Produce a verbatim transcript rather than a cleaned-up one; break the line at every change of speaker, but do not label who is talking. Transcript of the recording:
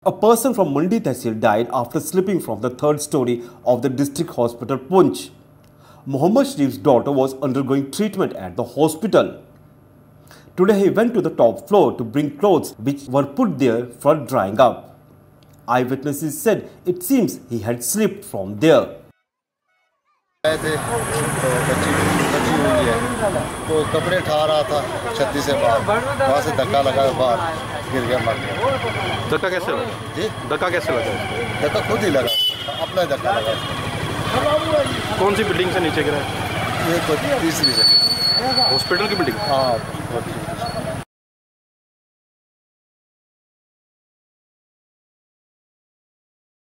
A person from Mandi tehsil died after slipping from the third story of the district hospital Poonch. Mohammad Sharief's daughter was undergoing treatment at the hospital. Today he went to the top floor to bring clothes which were put there for drying up. Eyewitnesses said it seems he had slipped from there.
आए थे तो बच्ची बच्ची हुई है तो कपड़े उठा रहा था छत्ती से बाहर, वहाँ से धक्का लगा, बाहर गिर गया, मर गया।
धक्का कैसे लगा जी? धक्का कैसे लगा?
धक्का खुद ही लगा, अपना ही धक्का लगा।
कौन सी बिल्डिंग से नीचे गिरा?
ये तो तीसरी से।
हॉस्पिटल की बिल्डिंग?
हाँ।